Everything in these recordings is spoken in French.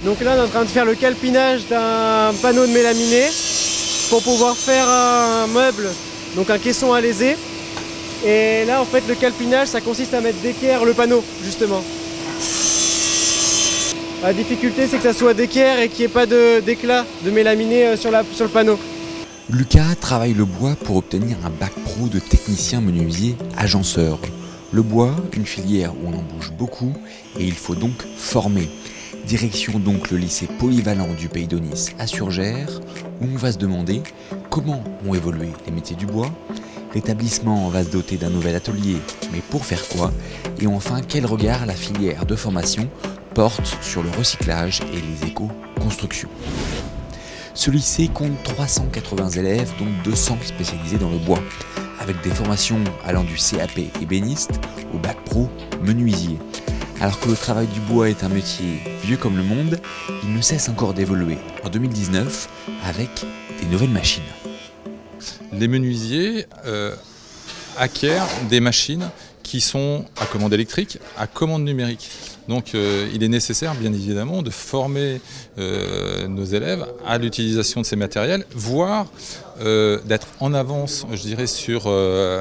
Donc là on est en train de faire le calpinage d'un panneau de mélaminé pour pouvoir faire un meuble, donc un caisson alésé. Et là en fait le calpinage ça consiste à mettre d'équerre le panneau justement. La difficulté c'est que ça soit d'équerre et qu'il n'y ait pas d'éclat de mélaminé sur le panneau. Lucas travaille le bois pour obtenir un bac pro de technicien menuisier agenceur. Le bois, une filière où on en bouge beaucoup et il faut donc former. Direction donc le lycée polyvalent du Pays d'Aunis à Surgères, où on va se demander comment ont évolué les métiers du bois. L'établissement va se doter d'un nouvel atelier, mais pour faire quoi? Et enfin, quel regard la filière de formation porte sur le recyclage et les éco-constructions. Ce lycée compte 380 élèves, dont 200 spécialisés dans le bois, avec des formations allant du CAP ébéniste au bac pro menuisier. Alors que le travail du bois est un métier vieux comme le monde, il ne cesse encore d'évoluer en 2019 avec des nouvelles machines. Les menuisiers acquièrent des machines qui sont à commande électrique, à commande numérique. Donc il est nécessaire bien évidemment de former nos élèves à l'utilisation de ces matériels, voire d'être en avance, je dirais, sur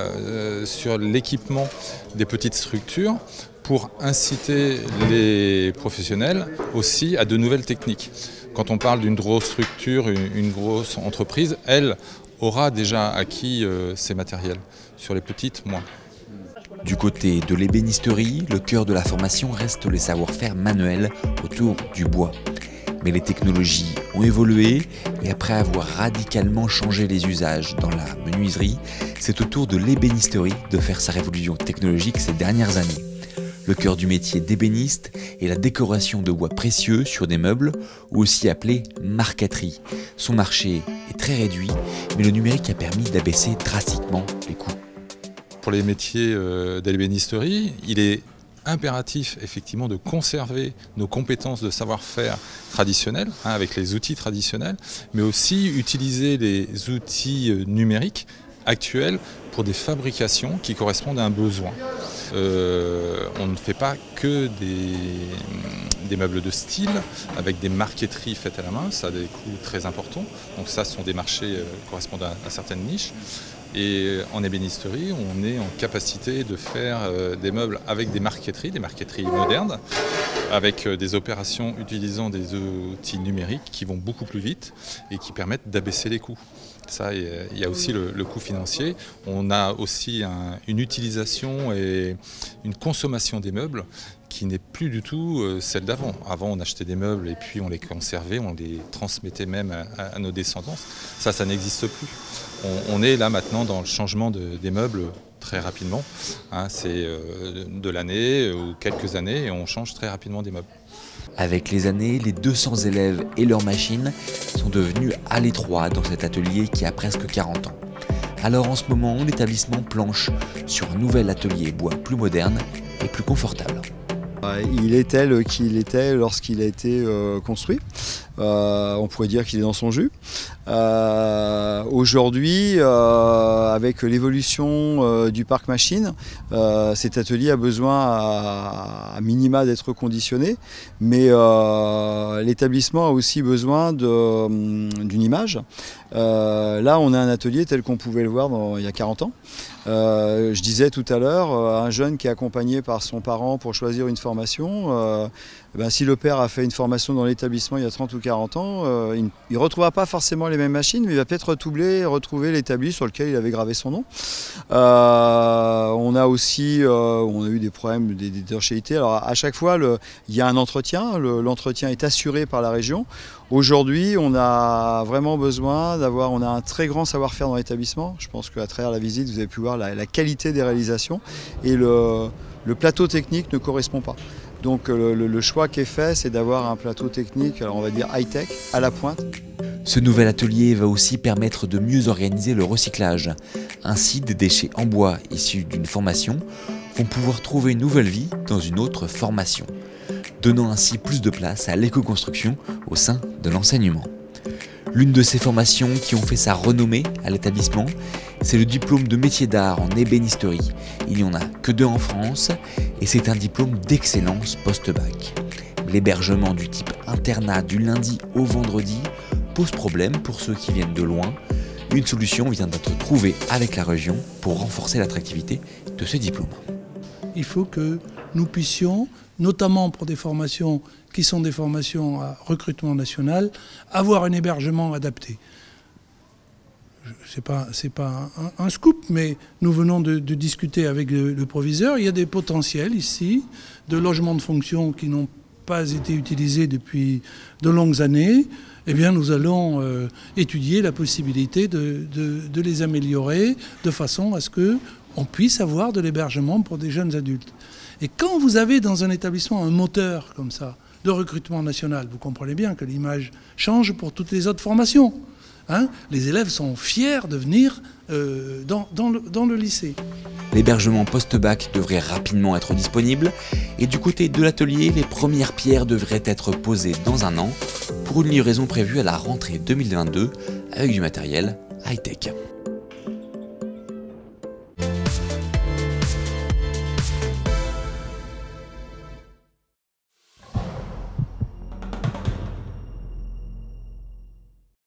l'équipement des petites structures pour inciter les professionnels aussi à de nouvelles techniques. Quand on parle d'une grosse structure, une grosse entreprise, elle aura déjà acquis ces matériels. Sur les petites, moins. Du côté de l'ébénisterie, le cœur de la formation reste les savoir-faire manuels autour du bois. Mais les technologies ont évolué et après avoir radicalement changé les usages dans la menuiserie, c'est au tour de l'ébénisterie de faire sa révolution technologique ces dernières années. Le cœur du métier d'ébéniste est la décoration de bois précieux sur des meubles, ou aussi appelée marqueterie. Son marché est très réduit, mais le numérique a permis d'abaisser drastiquement les coûts. Pour les métiers de l'ébénisterie, il est impératif effectivement de conserver nos compétences de savoir-faire traditionnels, avec les outils traditionnels, mais aussi utiliser les outils numériques actuels pour des fabrications qui correspondent à un besoin. On ne fait pas que des meubles de style avec des marqueteries faites à la main, ça a des coûts très importants, donc ça ce sont des marchés correspondant à certaines niches. Et en ébénisterie, on est en capacité de faire des meubles avec des marqueteries modernes, avec des opérations utilisant des outils numériques qui vont beaucoup plus vite et qui permettent d'abaisser les coûts. Ça, il y a aussi le coût financier. On a aussi une utilisation et une consommation des meubles qui n'est plus du tout celle d'avant. Avant, on achetait des meubles et puis on les conservait, on les transmettait même à nos descendants. Ça n'existe plus. On est là maintenant dans le changement des meubles très rapidement. C'est de l'année ou quelques années et on change très rapidement des meubles. Avec les années, les 200 élèves et leurs machines sont devenus à l'étroit dans cet atelier qui a presque 40 ans. Alors en ce moment, l'établissement planche sur un nouvel atelier bois plus moderne et plus confortable. Il est tel qu'il était lorsqu'il a été construit. On pourrait dire qu'il est dans son jus. Aujourd'hui, avec l'évolution du parc machine, cet atelier a besoin à minima d'être reconditionné, mais l'établissement a aussi besoin d'une image. Là, on a un atelier tel qu'on pouvait le voir il y a 40 ans. Je disais tout à l'heure, un jeune qui est accompagné par son parent pour choisir une formation, si le père a fait une formation dans l'établissement il y a 30 ou 40 ans, il ne retrouvera pas forcément les mêmes machines, mais il va peut-être retrouver l'établi sur lequel il avait gravé son nom. On a aussi eu des problèmes d'étanchéité. Alors à chaque fois, il y a un entretien. L'entretien est assuré par la région. Aujourd'hui, on a vraiment besoin on a un très grand savoir-faire dans l'établissement. Je pense qu'à travers la visite, vous avez pu voir la qualité des réalisations et le plateau technique ne correspond pas. Donc le choix qui est fait, c'est d'avoir un plateau technique, alors on va dire high-tech, à la pointe. Ce nouvel atelier va aussi permettre de mieux organiser le recyclage. Ainsi, des déchets en bois issus d'une formation vont pouvoir trouver une nouvelle vie dans une autre formation, donnant ainsi plus de place à l'éco-construction au sein de l'enseignement. L'une de ces formations qui ont fait sa renommée à l'établissement, c'est le diplôme de métier d'art en ébénisterie. Il n'y en a que 2 en France et c'est un diplôme d'excellence post-bac. L'hébergement du type internat du lundi au vendredi pose problème pour ceux qui viennent de loin. Une solution vient d'être trouvée avec la région pour renforcer l'attractivité de ce diplôme. Il faut que nous puissions, notamment pour des formations qui sont des formations à recrutement national, avoir un hébergement adapté. C'est pas un scoop, mais nous venons de discuter avec le proviseur. Il y a des potentiels ici de logements de fonction qui n'ont pas été utilisés depuis de longues années. Eh bien, nous allons étudier la possibilité de les améliorer de façon à ce qu'on puisse avoir de l'hébergement pour des jeunes adultes. Et quand vous avez dans un établissement un moteur comme ça, de recrutement national, vous comprenez bien que l'image change pour toutes les autres formations. Hein, les élèves sont fiers de venir dans le lycée. L'hébergement post-bac devrait rapidement être disponible et du côté de l'atelier, les premières pierres devraient être posées dans un an pour une livraison prévue à la rentrée 2022 avec du matériel high-tech.